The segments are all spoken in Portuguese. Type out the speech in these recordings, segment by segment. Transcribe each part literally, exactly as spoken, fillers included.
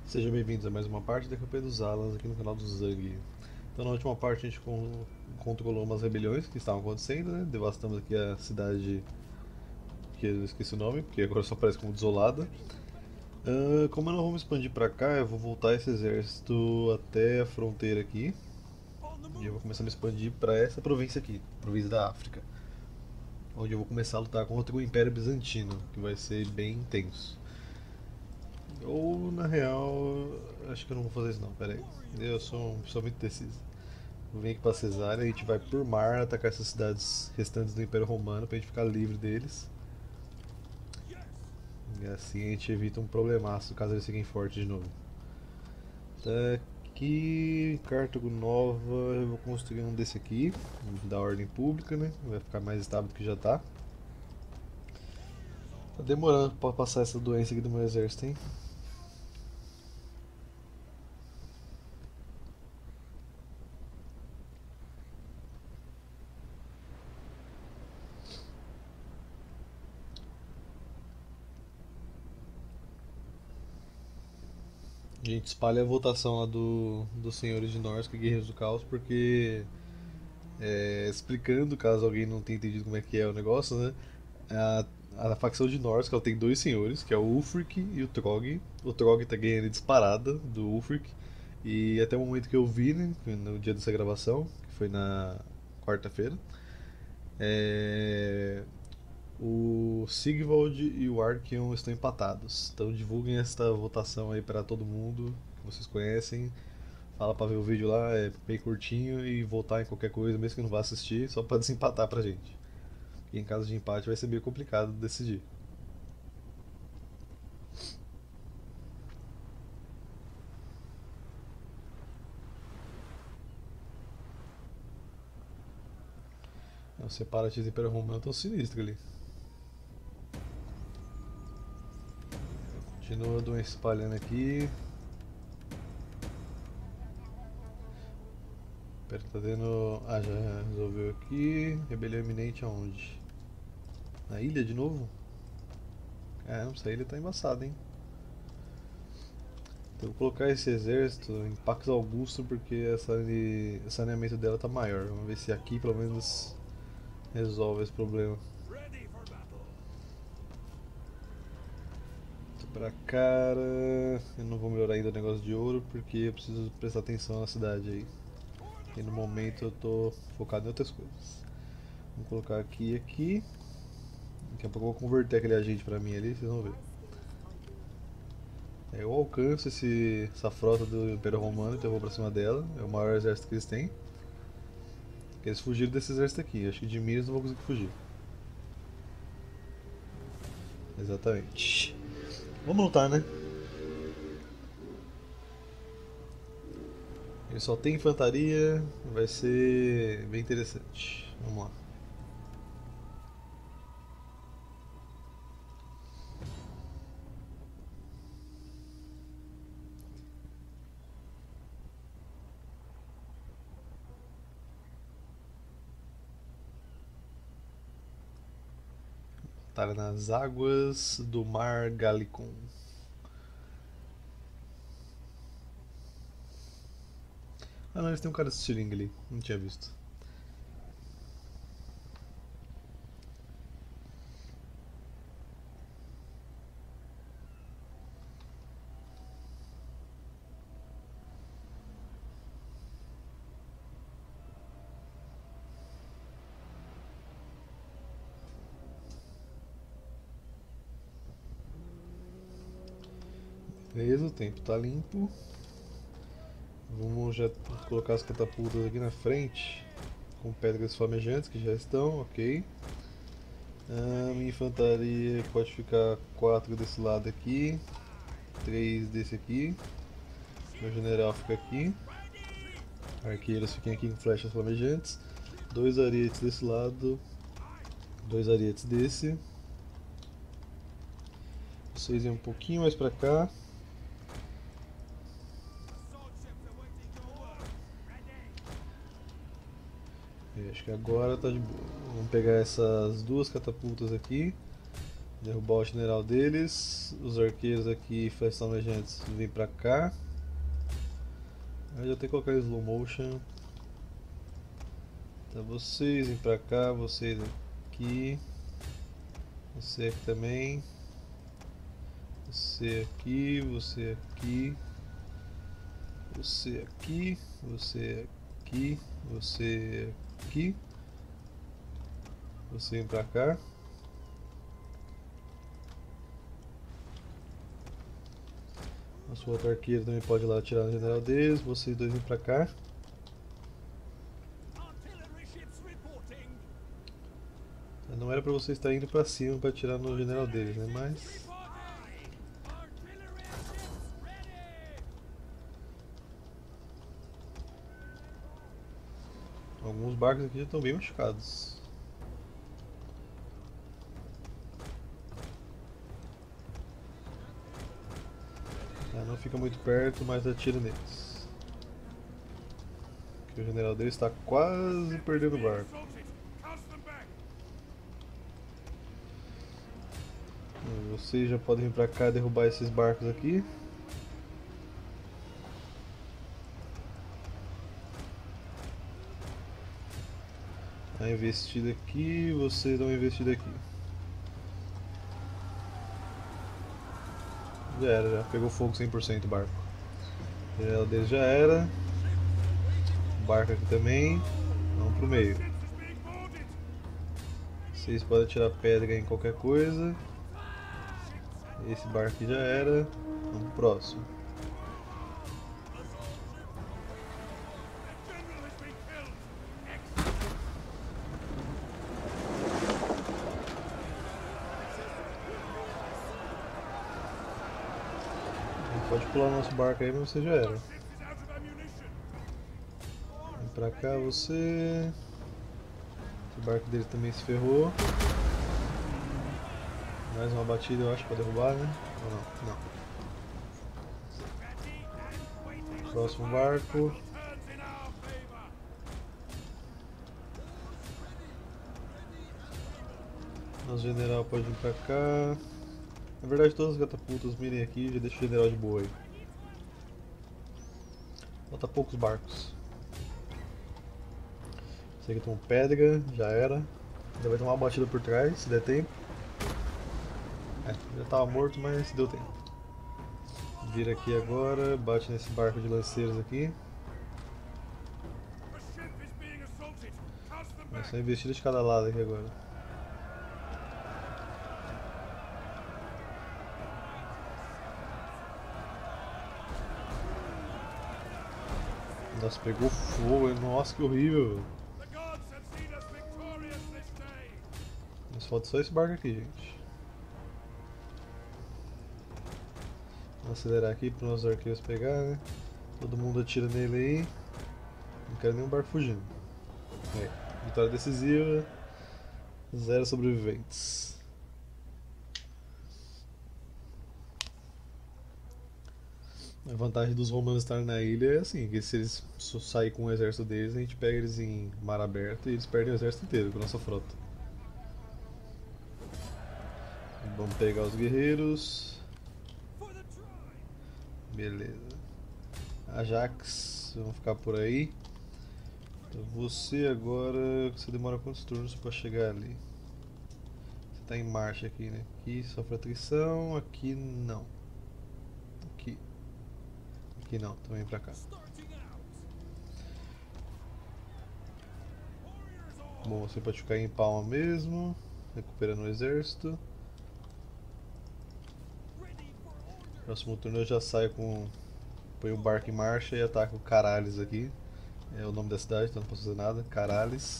Sejam bem-vindos a mais uma parte da campanha dos Alas aqui no canal do Zang. Então, na última parte, a gente con- controlou umas rebeliões que estavam acontecendo, né? Devastamos aqui a cidade, que eu esqueci o nome, porque agora só aparece como desolada. Ah, como eu não vou me expandir pra cá, eu vou voltar esse exército até a fronteira aqui. E eu vou começar a me expandir pra essa província aqui, província da África. Onde eu vou começar a lutar contra o Império Bizantino, que vai ser bem intenso. Ou, na real, acho que eu não vou fazer isso não, pera aí. Eu sou uma pessoa muito decisa. Vou vir aqui pra Cesárea, a gente vai por mar atacar essas cidades restantes do Império Romano pra gente ficar livre deles. E assim a gente evita um problemaço caso eles fiquem fortes de novo. Tá aqui, Cartago Nova, eu vou construir um desse aqui, da ordem pública, né? Vai ficar mais estável do que já tá. Tá demorando pra passar essa doença aqui do meu exército, hein? A gente espalha a votação lá do, dos senhores de Norsca, Guerreiros do Caos, porque é, explicando, caso alguém não tenha entendido como é que é o negócio, né? A, a facção de Norsca ela tem dois senhores, que é o Ulfric e o Trog. O Trog tá ganhando disparada do Ulfric. E até o momento que eu vi, né, no dia dessa gravação, que foi na quarta-feira, é, o Sigvald e o Arkion estão empatados. Então divulguem esta votação aí pra todo mundo que vocês conhecem. Fala pra ver o vídeo lá, é bem curtinho e votar em qualquer coisa, mesmo que não vá assistir, só pra desempatar pra gente. E em caso de empate vai ser meio complicado decidir. Os separatistas e Império Romano estão sinistros ali. Continua a doença espalhando aqui. Pera, tá tendo. Ah, já resolveu aqui. Rebelião iminente aonde? Na ilha de novo? Caramba, essa ilha tá embaçada, hein? Então, eu vou colocar esse exército em Pax Augusto porque essa, o saneamento dela tá maior. Vamos ver se aqui pelo menos resolve esse problema. Pra cara, eu não vou melhorar ainda o negócio de ouro porque eu preciso prestar atenção na cidade aí. E no momento eu tô focado em outras coisas. Vamos colocar aqui e aqui. Daqui a pouco eu vou converter aquele agente pra mim ali, vocês vão ver. É, eu alcanço esse, essa frota do Império Romano, então eu vou pra cima dela. É o maior exército que eles têm. Eles fugiram desse exército aqui. Acho que de mim eles não vão conseguir fugir. Exatamente. Vamos lutar, né? Ele só tem infantaria, vai ser bem interessante. Vamos lá. Batalha nas águas do Mar Galicon. Ah não, eles têm um cara de estilingue ali, não tinha visto. Beleza, o tempo tá limpo. Vamos já colocar as catapultas aqui na frente, com pedras flamejantes que já estão, ok. A minha infantaria pode ficar quatro desse lado aqui, três desse aqui. Meu general fica aqui. Arqueiros fiquem aqui com flechas flamejantes. Dois arietes desse lado, dois arietes desse. Vocês vêm um pouquinho mais pra cá. E acho que agora tá de boa. Vamos pegar essas duas catapultas aqui. Derrubar o general deles. Os arqueiros aqui, flamejantes, vêm pra cá. Eu já tenho que colocar em slow motion. Então vocês vêm pra cá, vocês aqui. Você aqui também. Você aqui, você aqui. Você aqui, você aqui, você aqui. Você vem pra cá. Nosso outro arqueiro também pode ir lá atirar no general deles. Vocês dois vêm pra cá. Não era pra você estar indo pra cima pra atirar no general deles, né? Mas... alguns barcos aqui já estão bem machucados. Ah, não fica muito perto, mas atira neles. Porque o general deles está quase perdendo o barco. Vocês já podem vir pra cá e derrubar esses barcos aqui. A investida aqui, vocês dão uma investida aqui. Já era, já pegou fogo cem por cento o barco. O general deles já era. O barco aqui também. Vamos pro meio. Vocês podem atirar pedra em qualquer coisa. Esse barco aqui já era. Vamos pro próximo. Pode pular o nosso barco aí, mas você já era. Vem pra cá você. O barco dele também se ferrou. Mais uma batida eu acho pra derrubar, né? Ou não? Não. Próximo barco. Nosso general pode vir pra cá. Na verdade todas as catapultas mirem aqui e já deixa o general de boa aí. Falta poucos barcos. Esse aqui tomou pedra, já era. Ainda vai tomar uma batida por trás, se der tempo. É, já tava morto, mas deu tempo. Vira aqui agora, bate nesse barco de lanceiros aqui. É só investida de cada lado aqui agora. Nossa, pegou fogo, nossa que horrível. Mas falta só esse barco aqui, gente. Vamos acelerar aqui para os nossos arqueiros pegar, né? Todo mundo atira nele aí. Não quero nenhum barco fugindo. É, vitória decisiva. Zero sobreviventes. A vantagem dos romanos estarem na ilha é assim, que se eles saírem com o exército deles, a gente pega eles em mar aberto e eles perdem o exército inteiro com a nossa frota. Vamos pegar os guerreiros. Beleza. Ajax, vamos ficar por aí. Então você agora, você demora quantos turnos para chegar ali? Você está em marcha aqui, né? Aqui sofre atrição, aqui não. Aqui. Aqui não, também pra cá. Bom, você pode ficar em Palma mesmo, recuperando o exército. Próximo turno eu já saio com... põe o barco em marcha e ataco o Carales aqui. É o nome da cidade, então não posso fazer nada. Carales.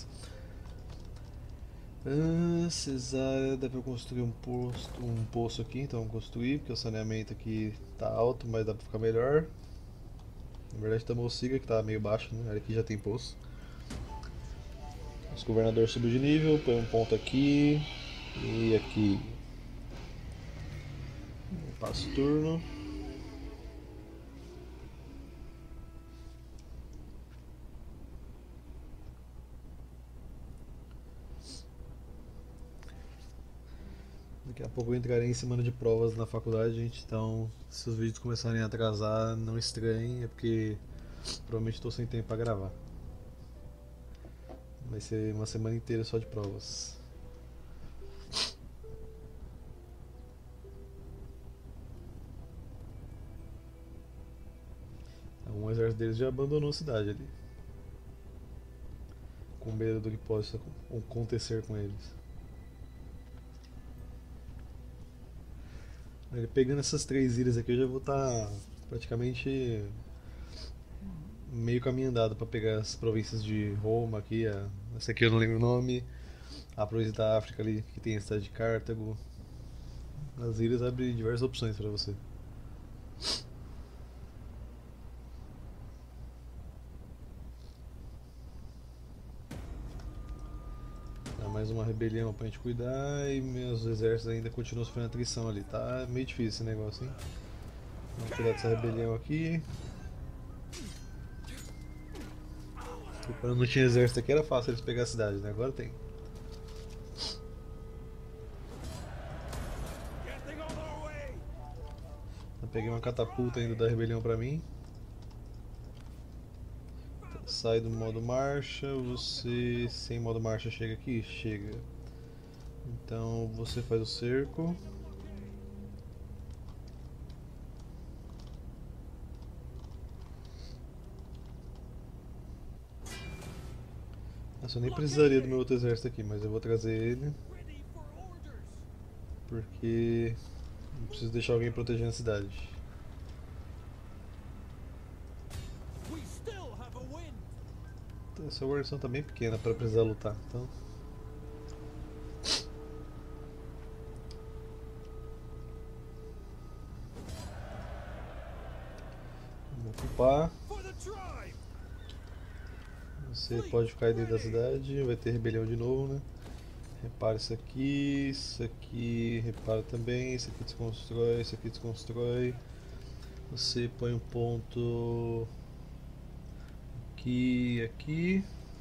Ah, Cesária, dá pra construir um poço, um poço aqui, então vamos construir, porque o saneamento aqui tá alto, mas dá pra ficar melhor. Na verdade tá Mociga que tá meio baixo, né? Aqui já tem poço. Nosso governador subiu de nível, põe um ponto aqui e aqui. Passo o turno. Daqui a pouco eu entrarei em semana de provas na faculdade, gente, então se os vídeos começarem a atrasar, não estranhem, é porque provavelmente estou sem tempo para gravar. Vai ser uma semana inteira só de provas. Um exército deles já abandonou a cidade ali, com medo do que possa acontecer com eles. Ele pegando essas três ilhas aqui, eu já vou estar praticamente meio caminho andado para pegar as províncias de Roma aqui, a, essa aqui eu não lembro o nome, a província da África ali, que tem a cidade de Cartago. As ilhas abrem diversas opções para você. Tá, mais uma rebelião pra gente cuidar e meus exércitos ainda continuam sofrendo atrição ali. Tá meio difícil esse negócio, hein? Vamos cuidar dessa rebelião aqui. Quando não tinha exército aqui era fácil eles pegar a cidade, né? Agora tem. Eu peguei uma catapulta ainda da rebelião pra mim. Sai do modo marcha, você sem modo marcha chega aqui? Chega. Então você faz o cerco. Nossa, eu nem precisaria do meu outro exército aqui, mas eu vou trazer ele. Porque eu preciso deixar alguém protegendo a cidade. Essa guarnição tá bem pequena para precisar lutar, então. Vou ocupar. Você pode ficar aí dentro da cidade, vai ter rebelião de novo, né? Repara isso aqui, isso aqui, repara também, isso aqui desconstrói, isso aqui desconstrói. Você põe um ponto aqui, aqui.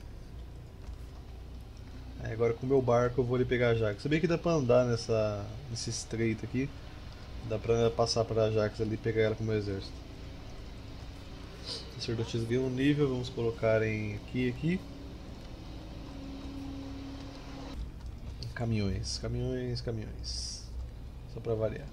Aí agora com o meu barco eu vou ali pegar a Ajax. Sabia que dá pra andar nessa, nesse estreito aqui. Dá pra passar para a Ajax ali e pegar ela com o meu exército. Sacerdotes ganham um nível, vamos colocar em aqui aqui. Caminhões, caminhões, caminhões. Só pra variar.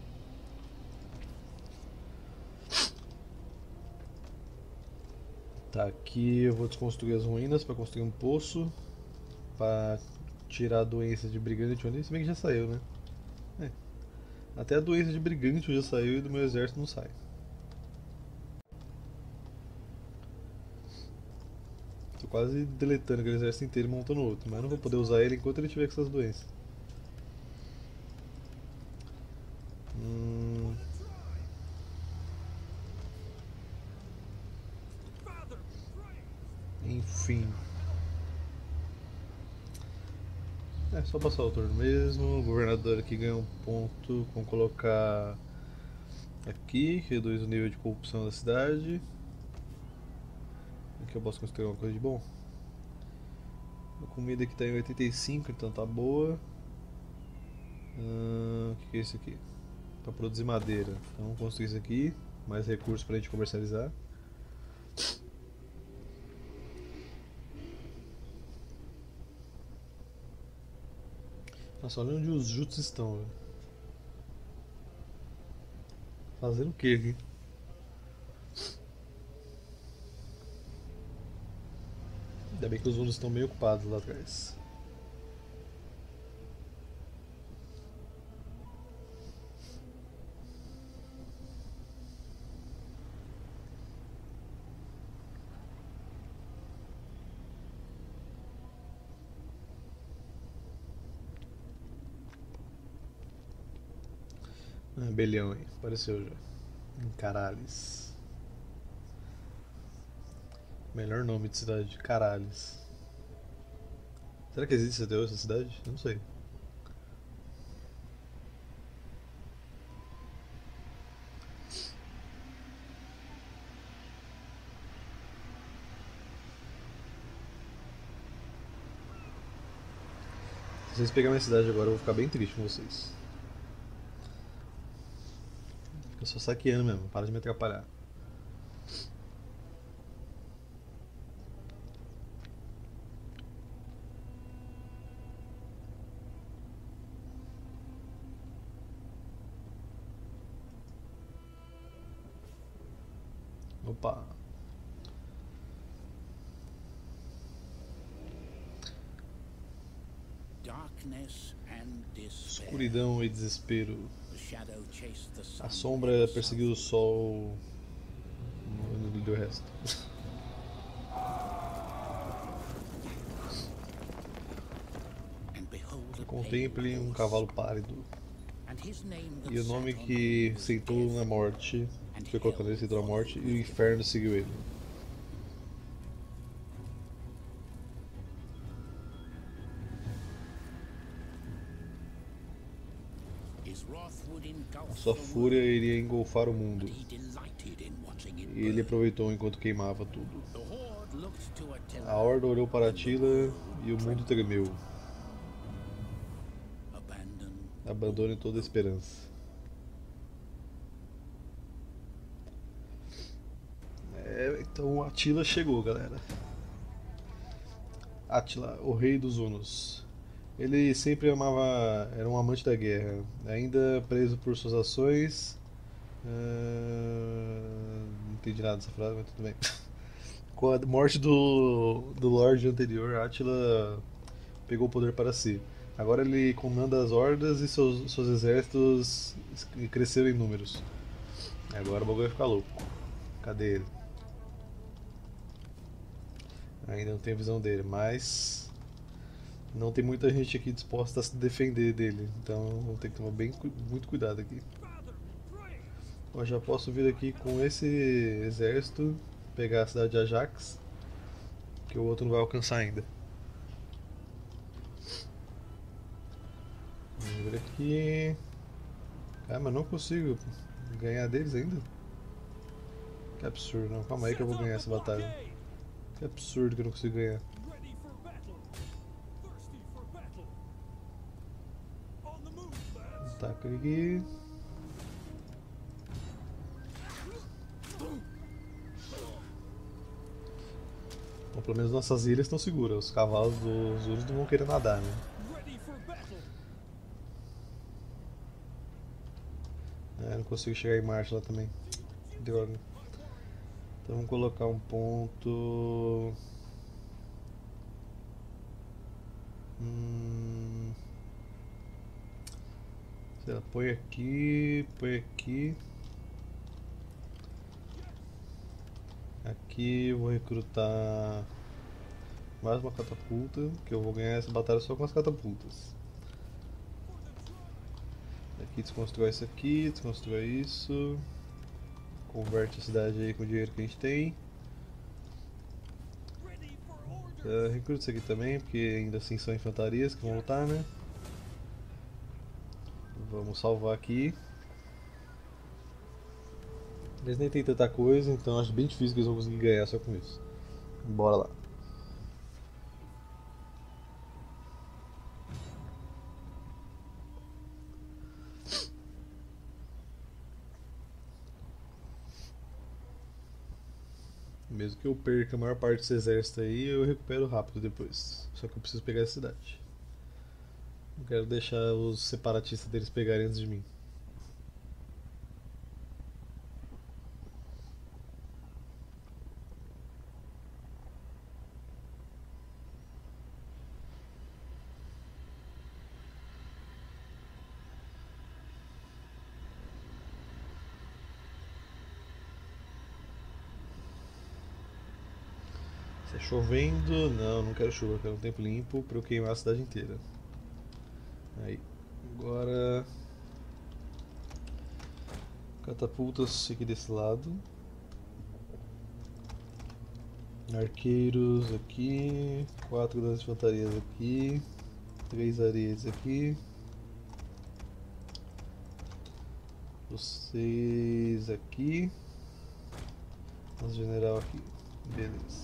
Tá, aqui eu vou desconstruir as ruínas para construir um poço. Pra tirar a doença de brigante ali. Se bem que já saiu, né? É. Até a doença de brigante já saiu e do meu exército não sai. Tô quase deletando aquele exército inteiro e montando outro, mas não vou poder usar ele enquanto ele tiver com essas doenças. Hum... Enfim. É só passar o turno mesmo. O governador aqui ganha um ponto com colocar aqui, que reduz o nível de corrupção da cidade. Aqui eu posso construir alguma coisa de bom. A comida aqui está em oitenta e cinco, então tá boa. O que, que é isso aqui? Para produzir madeira. Então vamos construir isso aqui. Mais recursos para a gente comercializar. Nossa, olha onde os Juts estão. Véio. Fazendo o que aqui? Ainda bem que os Hunos estão meio ocupados lá atrás. Ah, rebelião aí, apareceu já. Em Carales. Melhor nome de cidade, Carales. Será que existe até hoje essa cidade? Eu não sei. Se vocês pegarem minha cidade agora, eu vou ficar bem triste com vocês. Eu sou saqueando mesmo, para de me atrapalhar. Opa! Escuridão e desespero. A sombra perseguiu o sol. Não deu resto. Contemple um cavalo pálido. E o nome que sentou na morte, foi colocado ele sentou na morte, e o inferno seguiu ele. A sua fúria iria engolfar o mundo. E ele aproveitou enquanto queimava tudo. A Horda olhou para Attila e o mundo tremeu. Abandone toda a esperança. É, então Attila chegou, galera. Attila, o rei dos Hunos. Ele sempre amava, era um amante da guerra, ainda preso por suas ações. Uh, não entendi nada dessa frase, mas tudo bem. Com a morte do, do Lorde anterior, Attila pegou o poder para si. Agora ele comanda as hordas e seus, seus exércitos cresceram em números. Agora o bagulho vai ficar louco. Cadê ele? Ainda não tem a visão dele, mas não tem muita gente aqui disposta a se defender dele, então vamos ter que tomar bem, muito cuidado aqui. Eu já posso vir aqui com esse exército, pegar a cidade de Ajax, que o outro não vai alcançar ainda. Vamos ver aqui. Ah, mas não consigo ganhar deles ainda? Que absurdo, não. Calma aí que eu vou ganhar essa batalha. Que absurdo que eu não consigo ganhar. Ataca aqui. Bom, pelo menos nossas ilhas estão seguras. Os cavalos dos Urus não vão querer nadar, né? É, não consigo chegar em Marte lá também. Droga. Então vamos colocar um ponto. Hum... Sei lá, põe aqui, põe aqui. Aqui eu vou recrutar mais uma catapulta, que eu vou ganhar essa batalha só com as catapultas. Aqui desconstrói isso aqui, desconstrói isso. Converte a cidade aí com o dinheiro que a gente tem. Uh, recruta isso aqui também, porque ainda assim são infantarias que vão lutar, né? Vamos salvar aqui. Eles nem tem tanta coisa, então acho bem difícil que eles vão conseguir ganhar só com isso. Bora lá. Mesmo que eu perca a maior parte desse exército aí, eu recupero rápido depois. Só que eu preciso pegar a cidade. Não quero deixar os separatistas deles pegarem antes de mim. Se é chovendo, não, não quero chuva, quero um tempo limpo para eu queimar a cidade inteira. Aí, agora catapultas aqui desse lado, arqueiros aqui, quatro das infantarias aqui, três areias aqui, vocês aqui, nosso general aqui, beleza.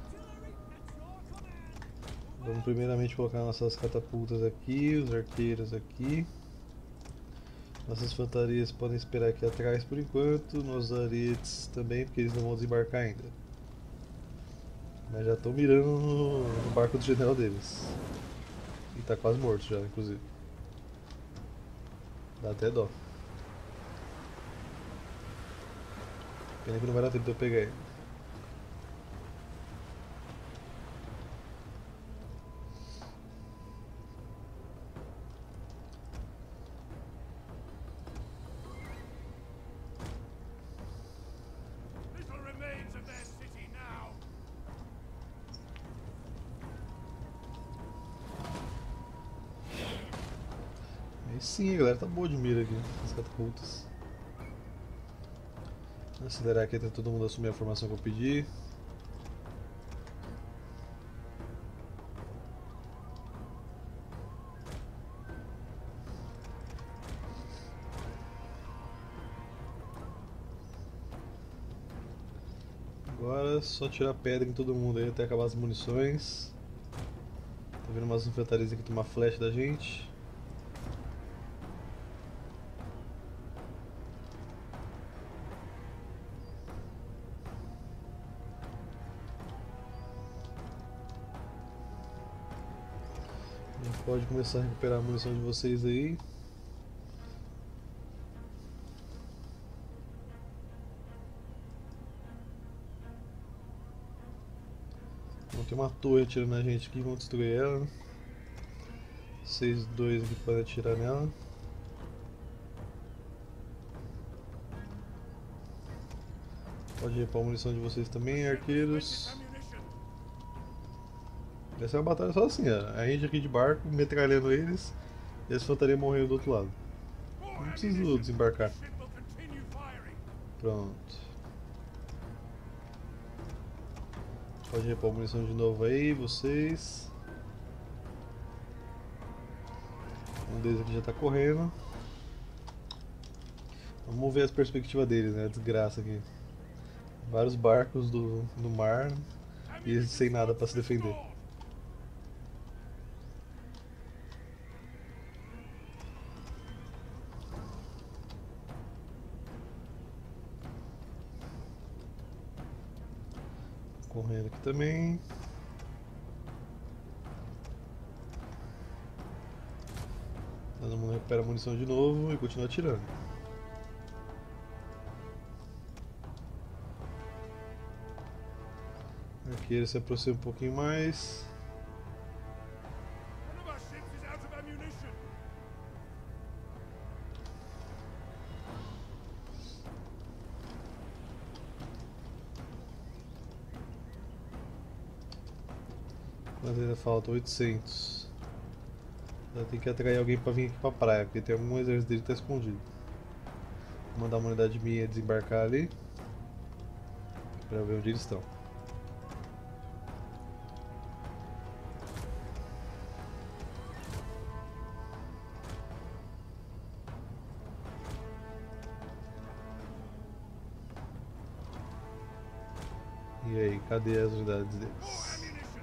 Vamos primeiramente colocar nossas catapultas aqui, os arqueiros aqui. Nossas infantarias podem esperar aqui atrás por enquanto. Nossos arietes também, porque eles não vão desembarcar ainda. Mas já estão mirando no, no barco do general deles. E tá quase morto já, inclusive. Dá até dó. Pena que não vai dar tempo de eu pegar ele. Little remains of their city now. Aí sim, a galera tá boa de mira aqui, as catapultas. Acelerar aqui até todo mundo assumir a formação que eu pedi. Agora é só tirar pedra em todo mundo aí até acabar as munições. Tá vendo umas infantarias aqui tomar flash da gente. A gente pode começar a recuperar a munição de vocês aí. Bom, tem uma torre atirando na gente aqui, vamos destruir ela. Vocês dois aqui podem atirar nela. Pode repor a munição de vocês também, arqueiros. Essa é uma batalha só assim, ó. A gente aqui de barco, metralhando eles, e a infantaria morrendo do outro lado. Não preciso desembarcar. Pronto. Pode repor a munição de novo aí, vocês. Um deles aqui já tá correndo. Vamos ver as perspectivas deles, né? A desgraça aqui. Vários barcos do, no mar e eles sem nada para se defender. Correndo aqui também. Todo mundo recupera a munição de novo e continua atirando. Aqui ele se aproxima um pouquinho mais. Mas ainda falta oitocentos. Ainda tem que atrair alguém para vir aqui pra praia, porque tem algum exército dele que tá escondido. Vou mandar uma unidade minha desembarcar ali. Pra ver onde eles estão. E aí, cadê as unidades deles?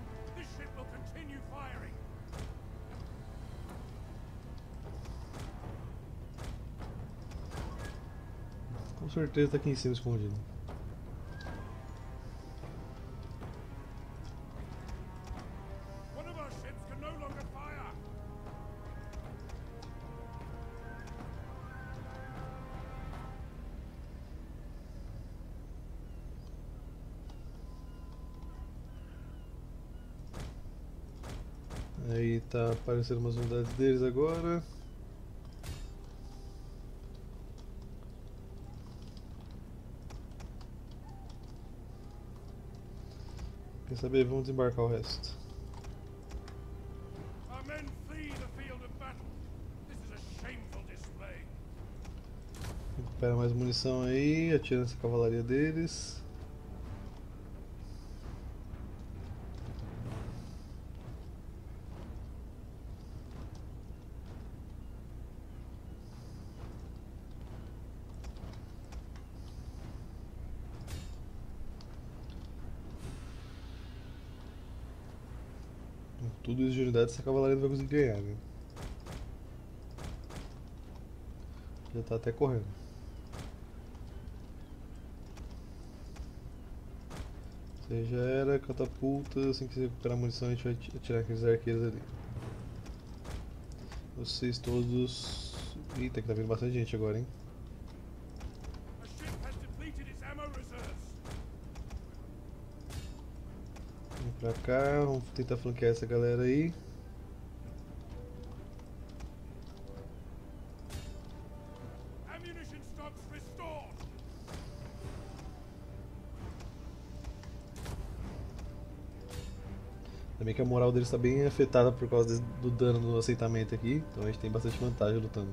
Com certeza tá aqui em cima escondido. Aí tá aparecendo umas unidades deles agora. Quer saber? Vamos desembarcar o resto. Recupera mais munição aí, atira nessa cavalaria deles. Tudo isso de unidade essa cavalaria não vai conseguir ganhar, né? Já tá até correndo. Você já era, catapulta, assim que você recuperar a munição a gente vai atirar aqueles arqueiros ali. Vocês todos... Eita, que tá vindo bastante gente agora, hein? A ship has depleted its ammo reserves. Vem pra cá, vamos tentar flanquear essa galera aí. Ammunition stocks restored. Também que a moral deles está bem afetada por causa desse- do dano no aceitamento aqui, então a gente tem bastante vantagem lutando.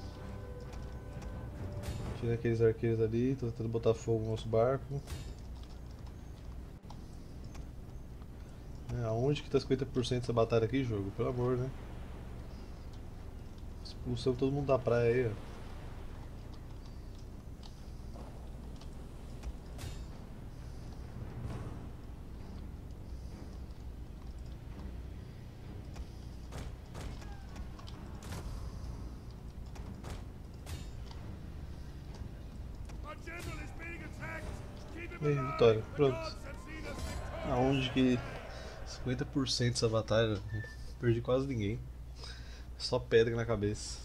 Tira aqueles arqueiros ali, tô tentando botar fogo no nosso barco. É, aonde que tá cinquenta por cento dessa batalha aqui, jogo? Pelo amor, né? Expulsamos todo mundo da praia aí, ó. Our general is being attacked. Keep him E aí, alive. vitória. The Pronto. gods have seen us victorious. Aonde que cinquenta por cento dessa batalha, perdi quase ninguém. Só pedra na cabeça.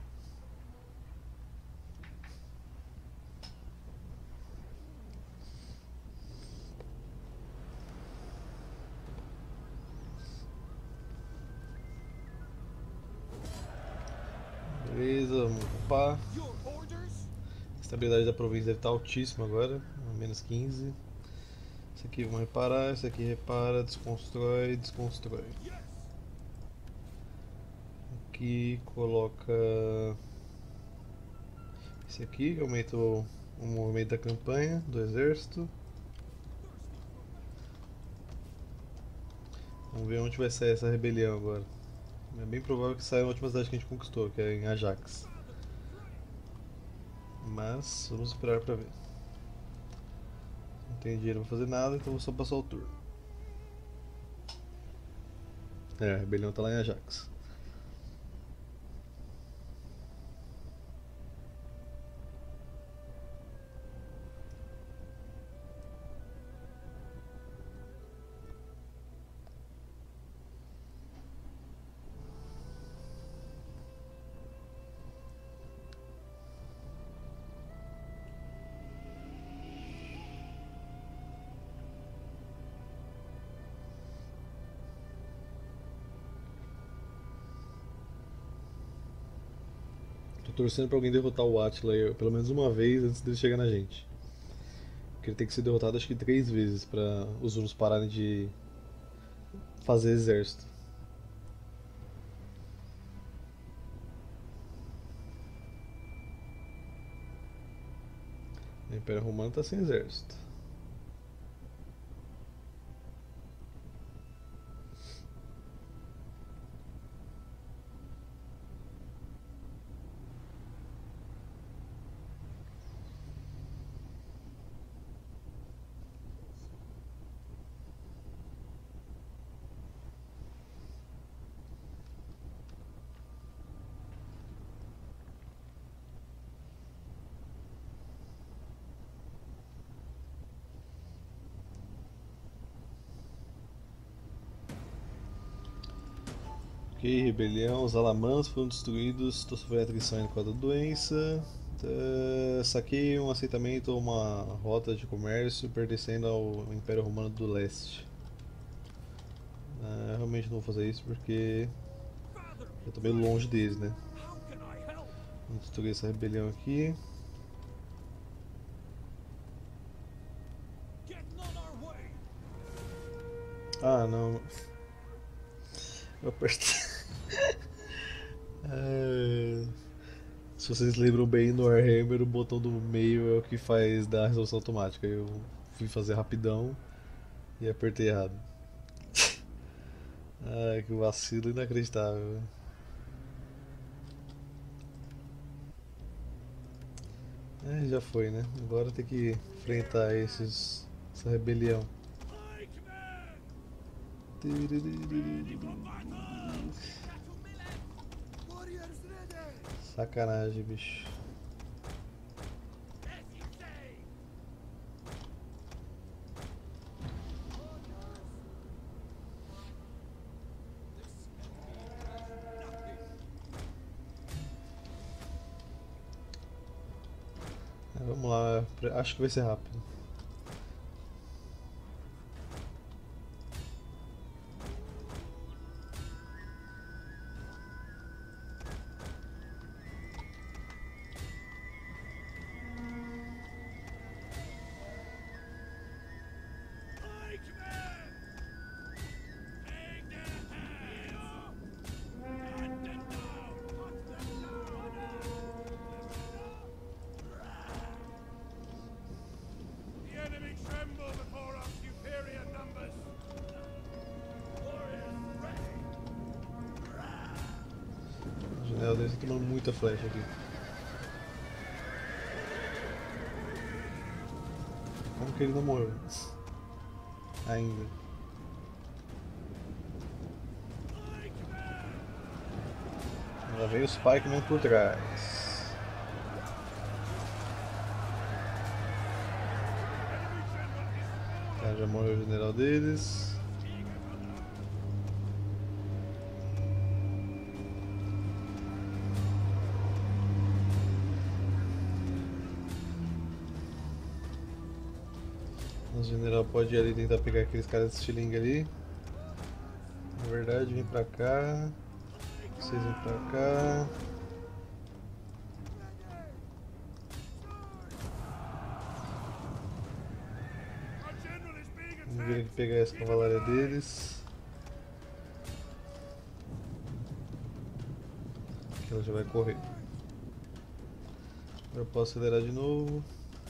Beleza, vamos upar. Your orders? A estabilidade da província deve estar altíssima agora, a menos quinze. Isso aqui vamos reparar, isso aqui repara, desconstrói, desconstrói. Yes. Aqui coloca esse aqui, que aumenta o, o movimento da campanha do exército. Vamos ver onde vai sair essa rebelião agora. É bem provável que saia na última cidade que a gente conquistou, que é em Ajax. Mas vamos esperar pra ver. Não tenho dinheiro pra fazer nada, então vou só passar o turno. É, a rebelião tá lá em Ajax. Tô torcendo pra alguém derrotar o Attila aí, pelo menos uma vez antes dele chegar na gente. Porque ele tem que ser derrotado acho que três vezes pra os Hunos pararem de fazer exército. O Império Romano tá sem exército. Ok, rebelião, os alamãs foram destruídos, estou sofrendo atrição por causa da doença. Uh, saquei um aceitamento ou uma rota de comércio pertencendo ao Império Romano do Leste. Uh, realmente não vou fazer isso porque Father, eu tô meio longe deles, né? how can I help? Vamos destruir essa rebelião aqui. Getting on our way. Ah, não. Eu apertei. É, se vocês lembram bem no Warhammer, o botão do meio é o que faz dar a resolução automática. Eu fui fazer rapidão e apertei errado. Ai, que vacilo inacreditável. É, já foi, né? Agora tem que enfrentar esses, essa rebelião. Aye, command. Ready for battle. Warriors ready. Sacanagem, bicho. Vamos lá, acho que vai ser rápido. The enemy tremble before our superior numbers. Warriors ready. A janela deles tá tomando muita flecha aqui. Como que ele não morreu? Ainda. Lá vem os Pikemen por trás. Tá, já morreu o general deles. O general pode ir ali tentar pegar aqueles caras de estilingue ali. Na verdade, vem pra cá. Vocês vêm pra cá. Our general is being Vamos vir attacked. aqui pegar essa cavalaria deles. Que ela já vai correr. Agora eu posso acelerar de novo.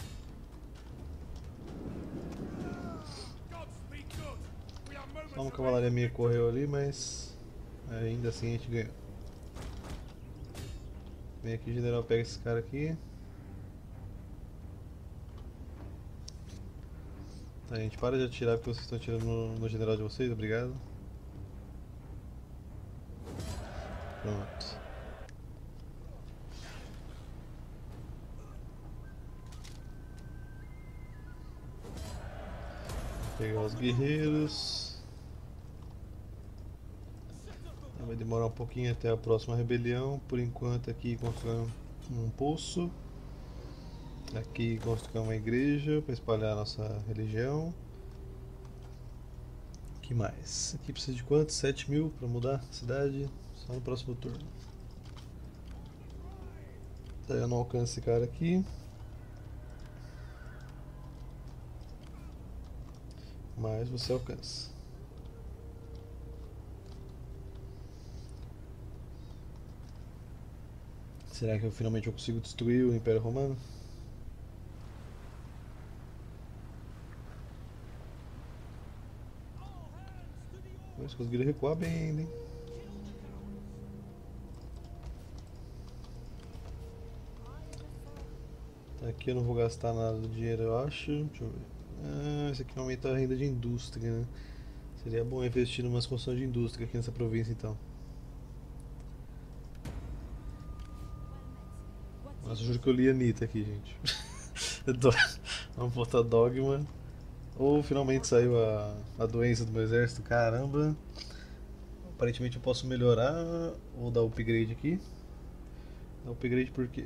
Godspeed good. We are moments Só uma away cavalaria from minha victory. correu ali, mas ainda assim a gente ganhou. Vem aqui, general, pega esse cara aqui. Tá, gente, para de atirar porque vocês estão atirando no, no general de vocês, obrigado. Pronto. Vou pegar os guerreiros. Vai demorar um pouquinho até a próxima rebelião. Por enquanto aqui construir um poço. Aqui construir uma igreja para espalhar a nossa religião. O que mais? Aqui precisa de quanto? sete mil para mudar a cidade? Só no próximo turno. Tá, eu não alcanço esse cara aqui. Mas você alcança. Será que eu finalmente eu consigo destruir o Império Romano? Eles conseguiram recuar bem ainda, hein? Tá, aqui eu não vou gastar nada do dinheiro, eu acho. Deixa eu ver. Ah, esse aqui aumenta a renda de indústria, né? Seria bom investir numa construção de indústria aqui nessa província, então. Nossa, eu juro que eu li a Anitta aqui, gente. Do- Vamos botar Dogma. Ou finalmente saiu a, a doença do meu exército, caramba. Aparentemente eu posso melhorar ou dar upgrade aqui. Dar upgrade por quê?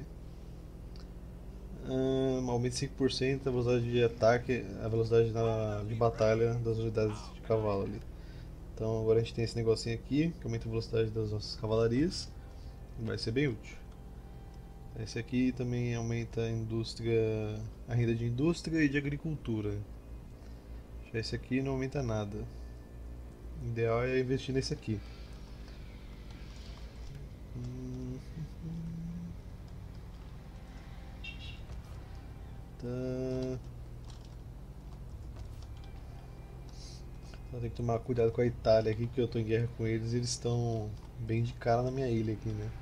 Um, aumenta cinco por cento a velocidade de ataque, a velocidade na, de batalha das unidades de cavalo ali. Então agora a gente tem esse negocinho aqui, que aumenta a velocidade das nossas cavalarias. Vai ser bem útil. Esse aqui também aumenta a indústria, a renda de indústria e de agricultura. Já esse aqui não aumenta nada. O ideal é investir nesse aqui. Hum, Tá. Então tem que tomar cuidado com a Itália aqui, que eu tô em guerra com eles e eles estão bem de cara na minha ilha aqui, né?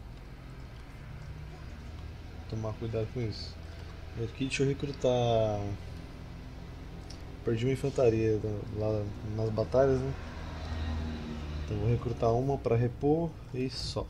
Tomar cuidado com isso. Aqui deixa eu recrutar. Perdi uma infantaria lá nas batalhas, né? Então vou recrutar uma pra repor e só.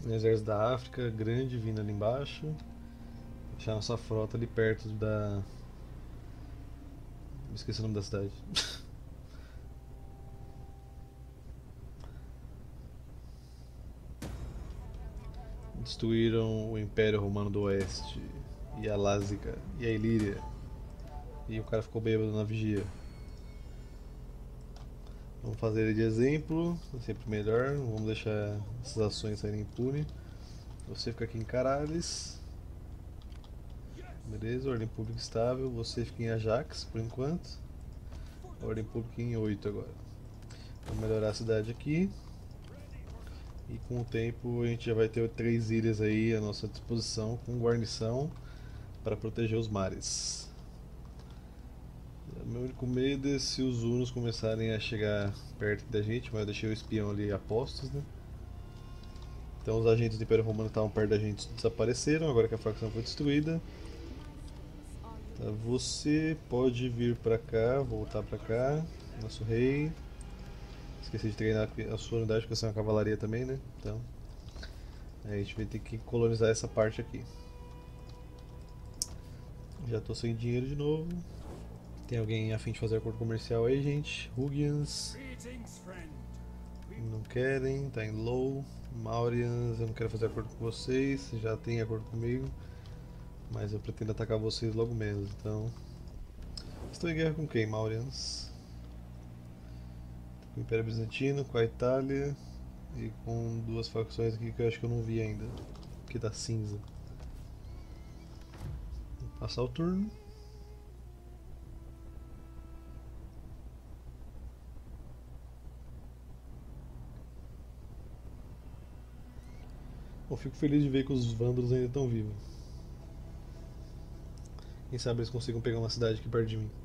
Um exército da África grande vindo ali embaixo. Deixar nossa frota ali perto da. Esqueci o nome da cidade. Destruíram o Império Romano do Oeste, e a Lásica, e a Ilíria. E o cara ficou bêbado na vigia. Vamos fazer ele de exemplo, é sempre melhor. Não vamos deixar essas ações saírem impunes. Você fica aqui em Carales. Beleza, ordem pública estável. Você fica em Ajax por enquanto. Ordem pública em oito agora. Vamos melhorar a cidade aqui. E com o tempo a gente já vai ter três ilhas aí à nossa disposição com guarnição para proteger os mares. Meu único medo é se os Hunos começarem a chegar perto da gente, mas eu deixei o espião ali a postos, né? Então os agentes do Império Romano que estavam perto da gente desapareceram, agora que a facção foi destruída. Tá, você pode vir pra cá, voltar pra cá, nosso rei. Esqueci de treinar a sua unidade porque você é uma cavalaria também, né? Então a gente vai ter que colonizar essa parte aqui. Já tô sem dinheiro de novo. Tem alguém a fim de fazer acordo comercial aí, gente? Rugians. Não querem, tá em low. Maurians, eu não quero fazer acordo com vocês, já tem acordo comigo. Mas eu pretendo atacar vocês logo menos, então. Estou em guerra com quem, Maurians? Com o Império Bizantino, com a Itália e com duas facções aqui que eu acho que eu não vi ainda. Que tá cinza. Vou passar o turno. Eu fico feliz de ver que os vândalos ainda estão vivos. Quem sabe eles consigam pegar uma cidade aqui perto de mim.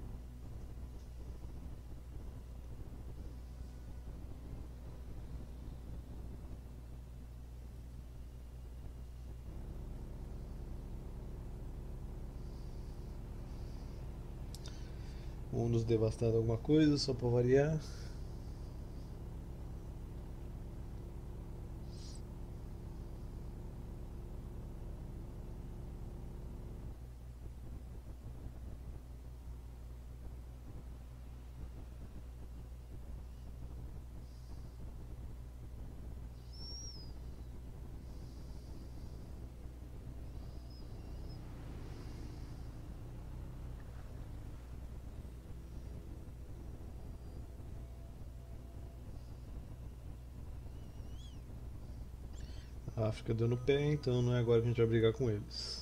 Um nos devastando alguma coisa, só pra variar. A África deu no pé, então não é agora que a gente vai brigar com eles.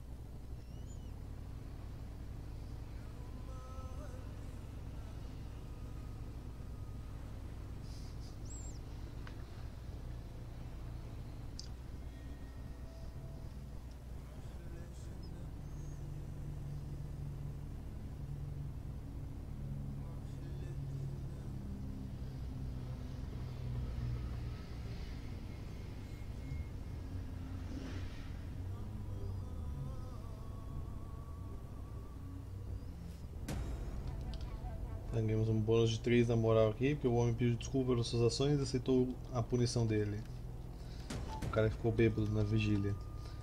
Ganhamos um bônus de três na moral aqui, porque o homem pediu desculpa pelas suas ações e aceitou a punição dele. O cara ficou bêbado na vigília.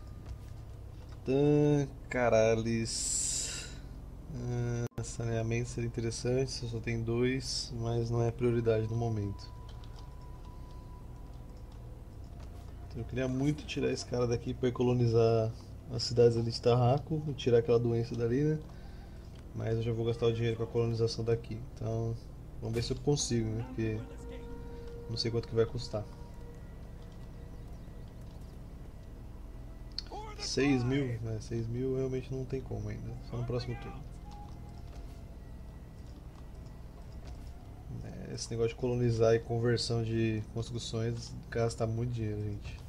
Tan, Carales. Ah, saneamento seria interessante, você só tem dois, mas não é prioridade no momento. Então, eu queria muito tirar esse cara daqui para colonizar as cidades ali de Tarraco e tirar aquela doença dali, né? Mas eu já vou gastar o dinheiro com a colonização daqui. Então, vamos ver se eu consigo, né? Porque não sei quanto que vai custar. seis mil? Né? seis mil realmente não tem como ainda. Só no próximo turno. É, esse negócio de colonizar e conversão de construções gasta muito dinheiro, gente.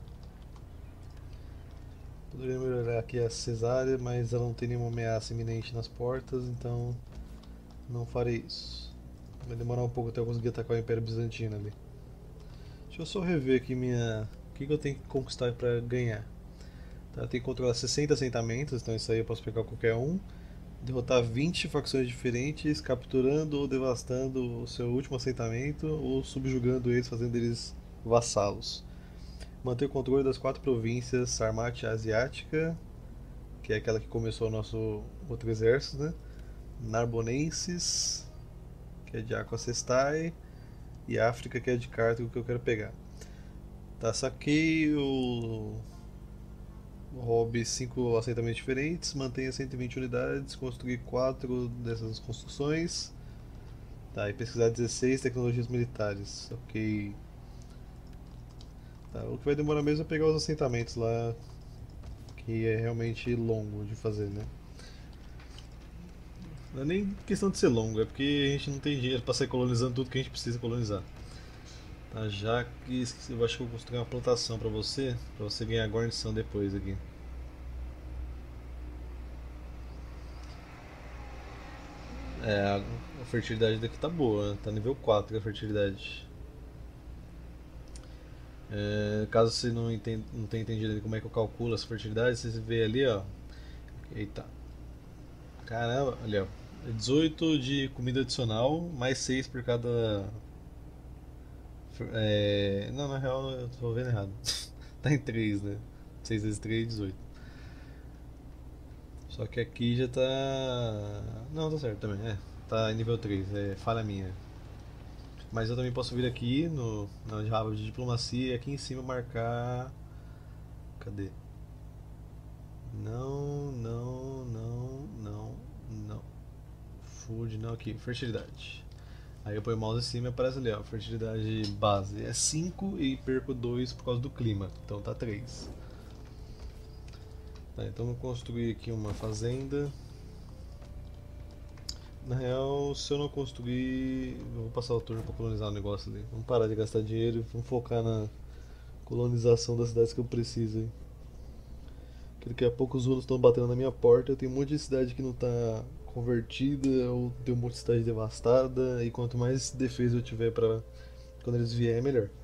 Poderia melhorar aqui a cesárea, mas ela não tem nenhuma ameaça iminente nas portas, então não farei isso. Vai demorar um pouco até eu conseguir atacar o Império Bizantino ali. Deixa eu só rever aqui minha... o que, que eu tenho que conquistar para ganhar. Tá, eu tenho que controlar sessenta assentamentos, então isso aí eu posso pegar qualquer um. Derrotar vinte facções diferentes, capturando ou devastando o seu último assentamento ou subjugando eles, fazendo eles vassalos. Manter o controle das quatro províncias Sarmate Asiática, que é aquela que começou o nosso outro exército, né? Narbonenses, que é de Aqua Cestae, e África, que é de Cartago, que eu quero pegar. Tá, saquei o hobby cinco assentamentos diferentes, mantenha cento e vinte unidades, construir quatro dessas construções. Tá, e pesquisar dezesseis tecnologias militares. Ok. Tá, o que vai demorar mesmo é pegar os assentamentos lá, que é realmente longo de fazer, né? Não é nem questão de ser longo, é porque a gente não tem dinheiro pra sair colonizando tudo que a gente precisa colonizar. Tá, já que eu acho que eu vou construir uma plantação pra você, pra você ganhar guarnição depois aqui. É, a fertilidade daqui tá boa, tá nível quatro a fertilidade. É, caso você não, entenda, não tenha entendido como é que eu calculo as fertilidades, você vê ali, ó. Eita, caramba, ali ó. É dezoito de comida adicional, mais seis por cada. É, não, na real eu tô vendo errado. Tá em três, né? Seis vezes três, dezoito. Só que aqui já tá. Não, tá certo também, é. Tá em nível três, é falha minha. Mas eu também posso vir aqui no, na aba de diplomacia e aqui em cima marcar. Cadê? Não, não, não, não, não. Food, não, aqui, fertilidade. Aí eu ponho o mouse em cima e aparece ali, ó, fertilidade base. É cinco e perco dois por causa do clima, então tá três. Tá, então vou construir aqui uma fazenda. Na real, se eu não construir, eu vou passar o turno pra colonizar o negócio ali. Vamos parar de gastar dinheiro e vamos focar na colonização das cidades que eu preciso aí. Que daqui a pouco os hunos estão batendo na minha porta. Eu tenho um monte de cidade que não tá convertida, ou tem um monte de cidade devastada. E quanto mais defesa eu tiver pra quando eles vierem, é melhor.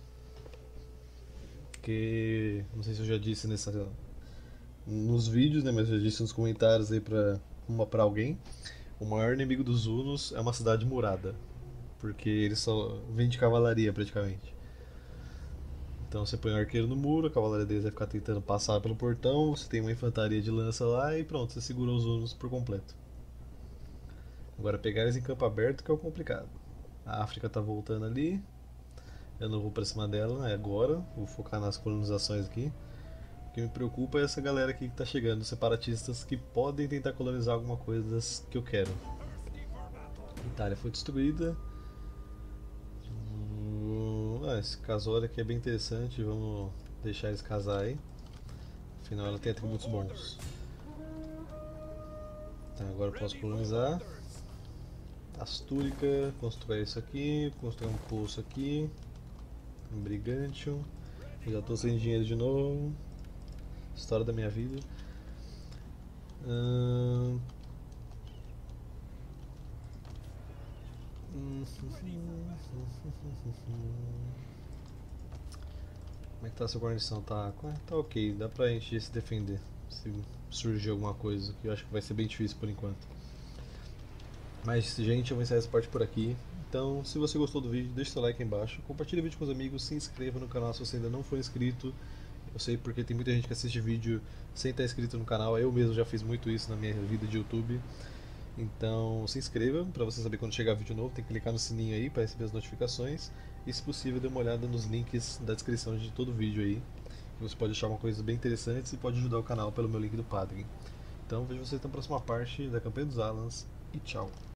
Porque, não sei se eu já disse nessa, nos vídeos, né? Mas eu já disse nos comentários aí pra, uma, pra alguém. O maior inimigo dos hunos é uma cidade murada. Porque eles só vêm de cavalaria praticamente. Então você põe um arqueiro no muro, a cavalaria deles vai ficar tentando passar pelo portão, você tem uma infantaria de lança lá e pronto, você segura os hunos por completo. Agora pegar eles em campo aberto que é o complicado. A África tá voltando ali, eu não vou pra cima dela é agora, vou focar nas colonizações aqui. O que me preocupa é essa galera aqui que tá chegando, os separatistas que podem tentar colonizar alguma coisa das que eu quero. A Itália foi destruída. Hum, ah, esse casório aqui é bem interessante, vamos deixar eles casar aí. Afinal ela tem atributos bons. Tá, agora eu posso colonizar. Astúrica, construir isso aqui, construir um poço aqui. Um Brigantium. Já estou sem dinheiro de novo. História da minha vida. Hum... Como é que tá essa guarnição? Tá, tá ok, dá pra gente se defender se surgir alguma coisa, que eu acho que vai ser bem difícil por enquanto. Mas, gente, eu vou encerrar essa parte por aqui. Então, se você gostou do vídeo, deixa seu like aí embaixo, compartilhe o vídeo com os amigos, se inscreva no canal se você ainda não for inscrito. Eu sei porque tem muita gente que assiste vídeo sem estar inscrito no canal, eu mesmo já fiz muito isso na minha vida de YouTube. Então se inscreva para você saber quando chegar vídeo novo, tem que clicar no sininho aí para receber as notificações. E se possível dê uma olhada nos links da descrição de todo o vídeo aí, que você pode achar uma coisa bem interessante e pode ajudar o canal pelo meu link do Padrim. Então vejo vocês na próxima parte da Campanha dos Alans e tchau!